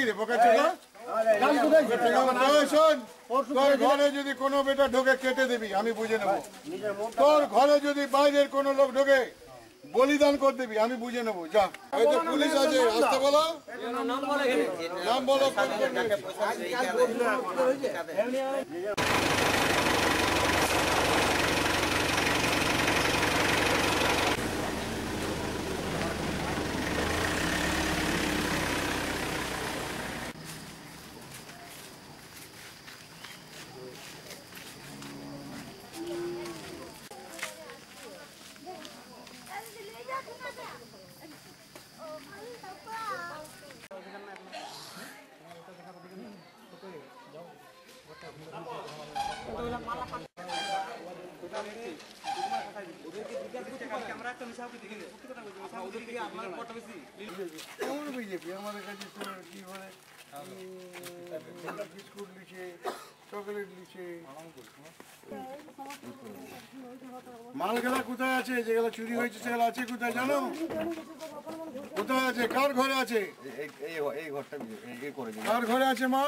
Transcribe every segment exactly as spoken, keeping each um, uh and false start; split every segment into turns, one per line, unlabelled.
রে বোকা চোদা শোন তোর ঘরে যদি কোনো বেটা ঢোকে কেটে দিবি আমি বুঝে নেবো তোর ঘরে যদি বাইরের কোনো লোক ঢোকে বলিদান করে দিবি আমি বুঝে নেবো যা এই তো পুলিশ আছে আসতে বলো নাম বলো বিজেপি আমাদের কাছে কি বলে বিস্কুট লিখে চকলেট লিখে মালগুলা কোথায় আছে যেগুলো চুরি হয়েছে সেগুলো আছে কোথায় জানো কোথায় আছে কার ঘরে আছে কার ঘরে আছে মাল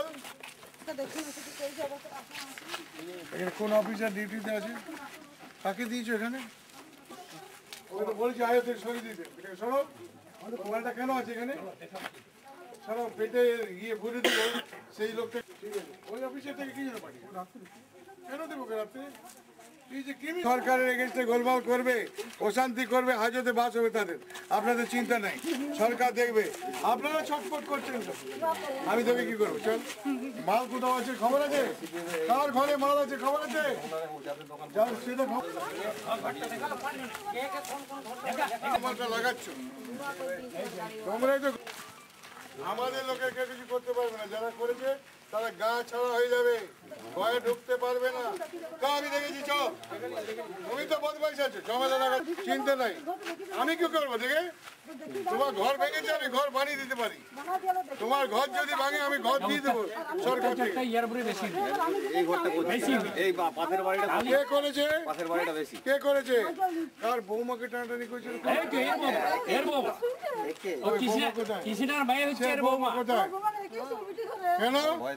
কোন অফিসার ডিউটিতে আছে কাকে দিয়েছো এখানে ওই তো বলছি আয়তের সরিয়ে দিতে সরো মালটা কেন আছে এখানে সরো পেটে গিয়ে ভরে দিল সেই লোকটা ঠিক আছে ওই অফিসার থেকে কি জন্য পাঠিয়ে কেন দেবো রাত্রে সরকারের এগেন্স্টে গোলমাল করবে অশান্তি করবে হাজতে বাস হবে তাদের আপনাদের চিন্তা নাই সরকার দেখবে আপনারা ছটফট করছেন আমি তোকে কি করবো চল মাল কোথাও আছে খবর আছে কার ঘরে মাল আছে খবর আছে লাগাচ্ছ তোমরাই তো আমাদের লোকের কেউ কিছু করতে পারবে না যারা করেছে তারা গা ছাড়া হয়ে যাবে ভয়ে ঢুকতে পারবে না তা আমি দেখেছি চল তুমি তো বদমাইশ আছো ঝামেলা লাগা চিন্তা নাই আমি কি করবো দেখে তোমার ঘর ভেঙেছে আমি ঘর বানিয়ে দিতে পারি তোমার ঘর যদি ভাঙে আমি ঘর দিয়ে দেবো সরকার থেকে কে করেছে কে করেছে কার বৌমাকে টানাটানি করেছে কোথায় কেন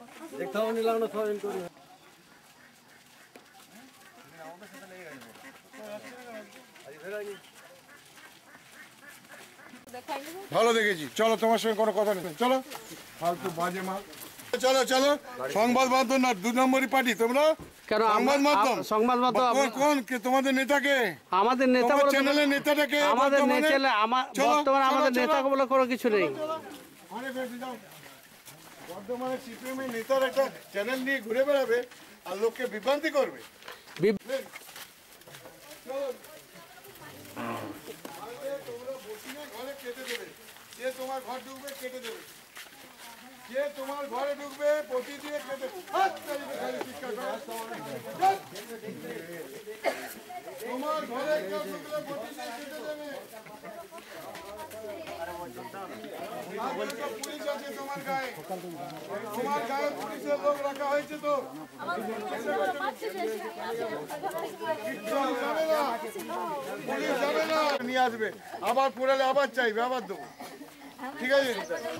ভালো দেখেছি চলো তোমার সঙ্গে কোনো কথা নেই চলো ফালতু বাজে মাল চলো চলো সংবাদ মাধ্যম না দু নম্বরই পার্টি তোমরা
কেন
সংবাদ মাধ্যম
সংবাদ মাধ্যম
কোন তোমাদের নেতাকে
আমাদের নেতা
চ্যানেলের নেতাটাকে
আমাদের বর্তমানে আমাদের নেতা বলে কোনো কিছু নেই
বর্ধমানে সিপিএমের নেতার একটা চ্যানেল নিয়ে ঘুরে বেড়াবে আর লোককে বিভ্রান্তি করবে তোমরা বসিয়ে ঘরে কেটে দেবে যে তোমার ঘর ঢুকবে কেটে দেবে যে তোমার ঘরে ঢুকবে পটি দিয়ে কেটে তোমার ঘরে কেউ ঢুকলে পটি দিয়ে কেটে দেবে পুলিশ আছে তোমার গায়ে তোমার গায়ে পুলিশের লোক রাখা হয়েছে তো পুলিশ যাবে না নিয়ে আসবে আবার পুরালে আবার চাইবে আবার দেবো ঠিক আছে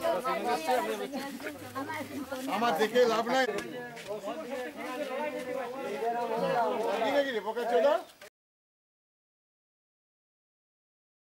আমার দেখে লাভ নাই বোকা চোদা